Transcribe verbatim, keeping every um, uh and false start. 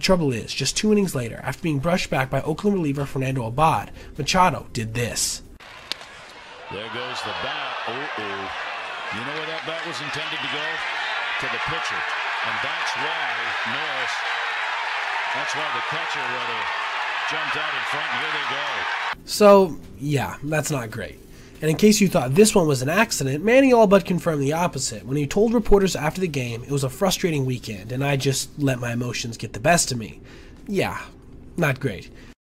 trouble is, just two innings later, after being brushed back by Oakland reliever Fernando Abad, Machado did this. There goes the bat. Oh-oh. You know where that bat was intended to go? To the pitcher. And that's why Norris, that's why the catcher rather jumped out in front, and here they go. So, yeah, that's not great. And in case you thought this one was an accident, Manny all but confirmed the opposite when he told reporters after the game it was a frustrating weekend and I just let my emotions get the best of me. Yeah, not great.